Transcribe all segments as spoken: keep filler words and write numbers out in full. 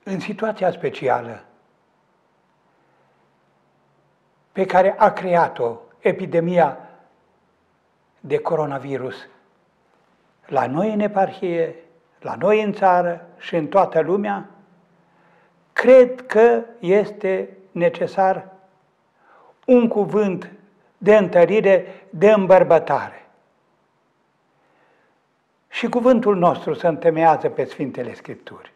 În situația specială pe care a creat-o epidemia de coronavirus la noi în eparhie, la noi în țară și în toată lumea, cred că este necesar un cuvânt de întărire, de îmbărbătare. Și cuvântul nostru se întemeiază pe Sfintele Scripturi.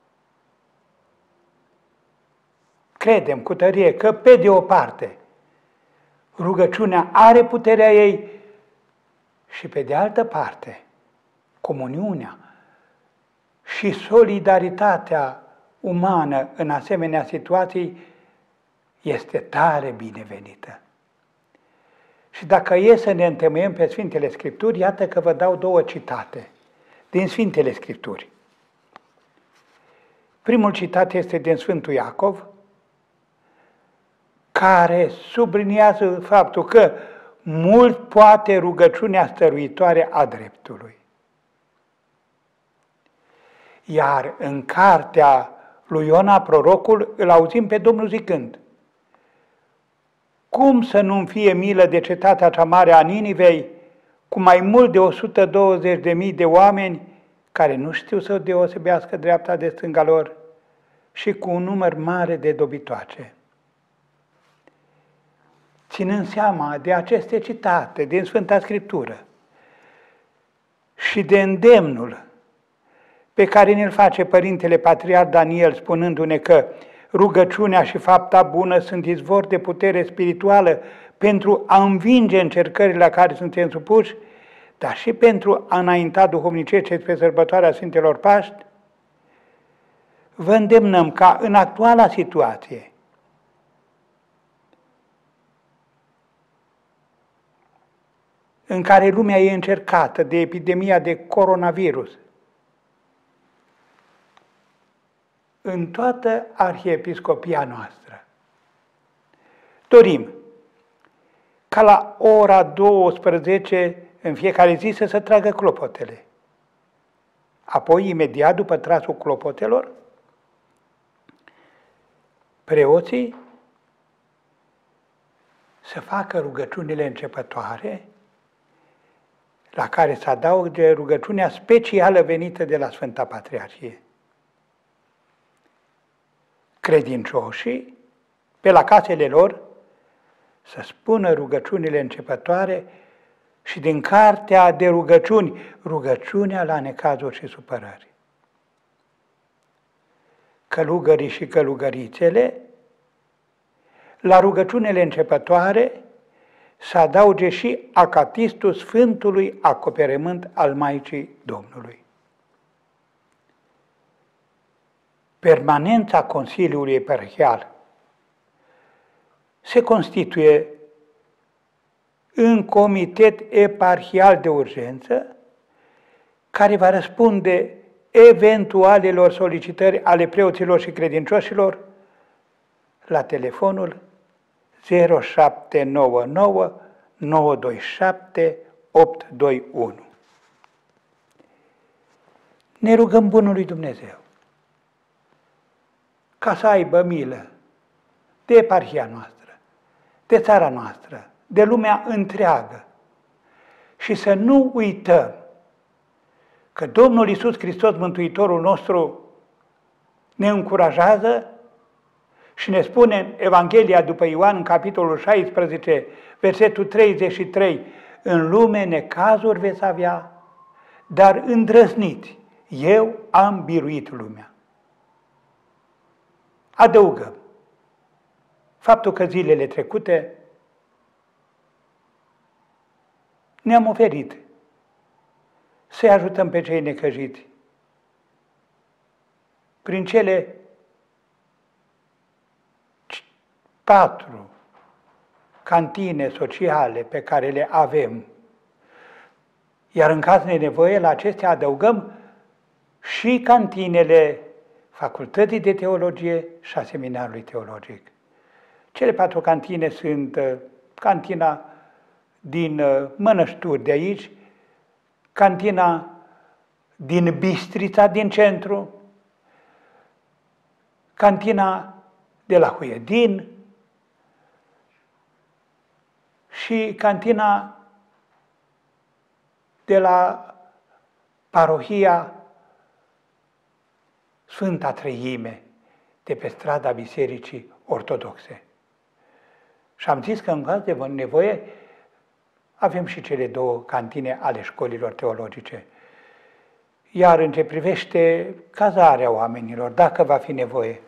Credem cu tărie că, pe de o parte, rugăciunea are puterea ei și, pe de altă parte, comuniunea și solidaritatea umană în asemenea situații este tare binevenită. Și dacă e să ne întemeiem pe Sfintele Scripturi, iată că vă dau două citate din Sfintele Scripturi. Primul citat este din Sfântul Iacov, care subliniază faptul că mult poate rugăciunea stăruitoare a dreptului. Iar în cartea lui Iona prorocul îl auzim pe Domnul zicând: cum să nu-mi fie milă de cetatea cea mare a Ninivei, cu mai mult de o sută douăzeci de mii de oameni care nu știu să deosebească dreapta de stânga lor și cu un număr mare de dobitoace. Ținând seama de aceste citate din Sfânta Scriptură și de îndemnul pe care ne-l face Părintele Patriarh Daniel, spunându-ne că rugăciunea și fapta bună sunt izvor de putere spirituală pentru a învinge încercările la care suntem supuși, dar și pentru a înainta duhovnicește spre sărbătoarea Sfintelor Paști, vă îndemnăm ca în actuala situație în care lumea e încercată de epidemia de coronavirus, în toată arhiepiscopia noastră, dorim ca la ora douăsprezece în fiecare zi să se tragă clopotele. Apoi, imediat după trasul clopotelor, preoții să facă rugăciunile începătoare, la care să adauge rugăciunea specială venită de la Sfânta Patriarhie. Credincioșii, pe la casele lor, să spună rugăciunile începătoare și din cartea de rugăciuni, rugăciunea la necazuri și supărări. Călugării și călugărițele, la rugăciunile începătoare, să adauge și acatistul Sfântului Acoperământ al Maicii Domnului. Permanența Consiliului Eparhial se constituie în comitet eparhial de urgență care va răspunde eventualelor solicitări ale preoților și credincioșilor la telefonul zero șapte nouă nouă nouă doi șapte opt doi unu. Ne rugăm Bunului Dumnezeu ca să aibă milă de eparhia noastră, de țara noastră, de lumea întreagă și să nu uităm că Domnul Iisus Hristos, Mântuitorul nostru, ne încurajează și ne spune în Evanghelia după Ioan, în capitolul șaisprezece, versetul treizeci și trei, în lume necazuri veți avea, dar îndrăzniți, eu am biruit lumea. Adăugăm faptul că zilele trecute ne-am oferit să-i ajutăm pe cei necăjiți prin cele patru cantine sociale pe care le avem. Iar în caz de nevoie, la acestea adăugăm și cantinele Facultății de Teologie și a Seminarului Teologic. Cele patru cantine sunt cantina din Mănășturi de aici, cantina din Bistrița, din centru, cantina de la Huiedin și cantina de la parohia Sfânta Treime, de pe strada Bisericii Ortodoxe. Și am zis că în caz de nevoie avem și cele două cantine ale școlilor teologice. Iar în ce privește cazarea oamenilor, dacă va fi nevoie,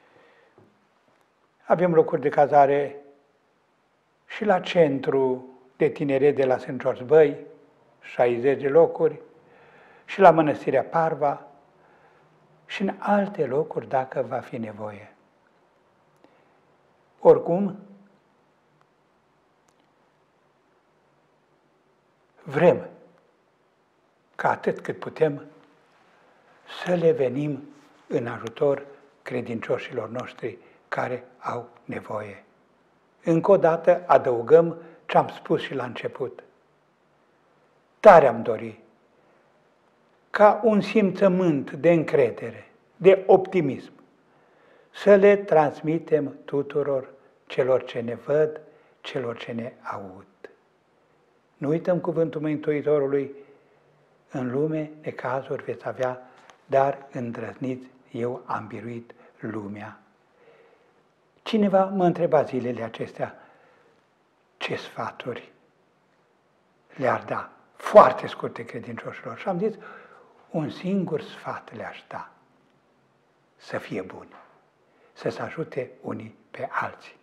avem locuri de cazare și la centru de tineret de la Sfânt George Băi, șaizeci de locuri, și la Mănăstirea Parva, și în alte locuri dacă va fi nevoie. Oricum, vrem ca atât cât putem să le venim în ajutor credincioșilor noștri care au nevoie. Încă o dată adăugăm ce am spus și la început. Tare am dori ca un simțământ de încredere, de optimism, să le transmitem tuturor celor ce ne văd, celor ce ne aud. Nu uităm cuvântul Mântuitorului: în lume necazuri veți avea, dar îndrăzniți, eu am biruit lumea. Cineva mă întreba zilele acestea ce sfaturi le-ar da, foarte scurte credincioșilor. Și am zis, un singur sfat le-aș da: să fie buni, să se ajute unii pe alții.